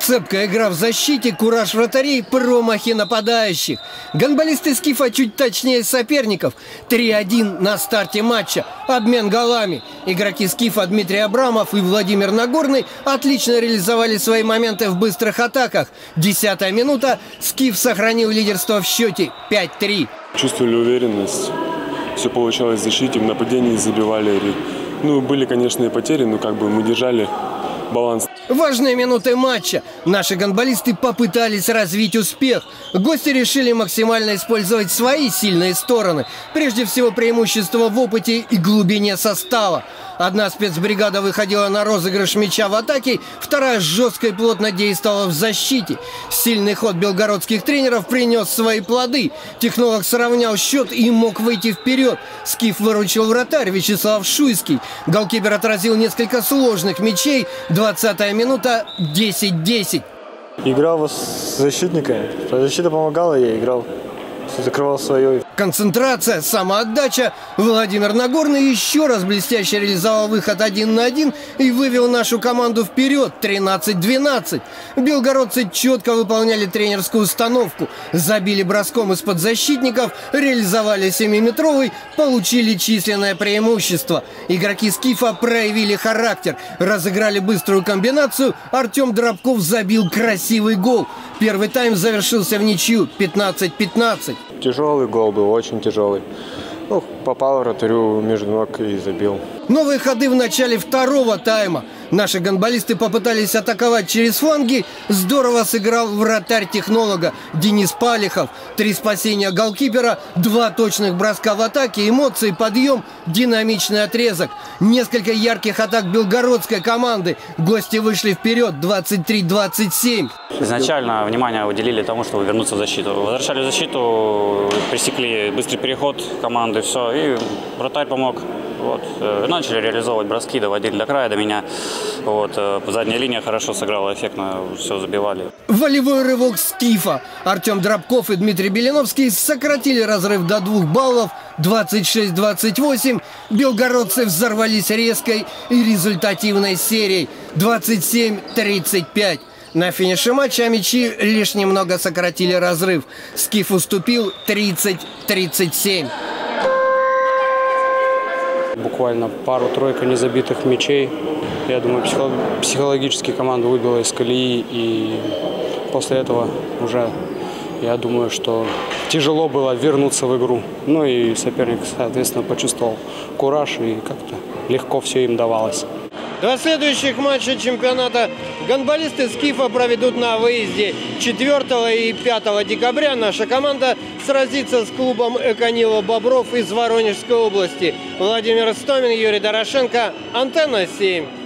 Цепкая игра в защите, кураж вратарей, промахи нападающих. Гандболисты Скифа чуть точнее соперников. 3-1 на старте матча. Обмен голами. Игроки Скифа Дмитрий Абрамов и Владимир Нагорный отлично реализовали свои моменты в быстрых атаках. 10-я минута. Скиф сохранил лидерство в счете 5-3. Чувствовали уверенность. Все получалось в защите, в нападении забивали. Были, конечно, и потери, но мы держали баланс. Важные минуты матча. Наши гандболисты попытались развить успех. Гости решили максимально использовать свои сильные стороны. Прежде всего преимущество в опыте и глубине состава. Одна спецбригада выходила на розыгрыш мяча в атаке, вторая жестко и плотно действовала в защите. Сильный ход белгородских тренеров принес свои плоды. Технолог сравнял счет и мог выйти вперед. Скиф выручил вратарь Вячеслав Шуйский. Голкипер отразил несколько сложных мячей. 20-я минута, 10-10. Играл с защитниками. Защита помогала, я играл. Закрывал свое. Концентрация, самоотдача. Владимир Нагорный еще раз блестяще реализовал выход 1 на 1 и вывел нашу команду вперед 13-12. Белгородцы четко выполняли тренерскую установку. Забили броском из-под защитников, реализовали 7-метровый, получили численное преимущество. Игроки Скифа проявили характер, разыграли быструю комбинацию. Артем Дробков забил красивый гол. Первый тайм завершился в ничью 15-15. Тяжелый гол был, очень тяжелый. Попал вратарю между ног и забил. Новые ходы в начале второго тайма. Наши гандболисты попытались атаковать через фланги. Здорово сыграл вратарь технолога Денис Палихов. 3 спасения голкипера, 2 точных броска в атаке, эмоции, подъем, динамичный отрезок. Несколько ярких атак белгородской команды. Гости вышли вперед 23-27. Изначально внимание уделили тому, чтобы вернуться в защиту. Возвращали в защиту, пресекли быстрый переход команды, все, и вратарь помог. Начали реализовывать броски, доводили до края, до меня. Задняя линия хорошо сыграла, эффектно все забивали. Волевой рывок Скифа. Артем Дробков и Дмитрий Беляновский сократили разрыв до 2 баллов, 26-28. Белгородцы взорвались резкой и результативной серией 27-35. На финише матча мячи лишь немного сократили разрыв. Скиф уступил 30-37. Буквально пару-тройку незабитых мячей. Я думаю, психологически команду выбила из колеи. И после этого уже, я думаю, что тяжело было вернуться в игру. И соперник, соответственно, почувствовал кураж, и как-то легко все им давалось. До следующих матчей чемпионата гандболисты Скифа проведут на выезде. 4 и 5 декабря наша команда сразится с клубом «Эконила Бобров» из Воронежской области. Владимир Стомин, Юрий Дорошенко, Антенна 7.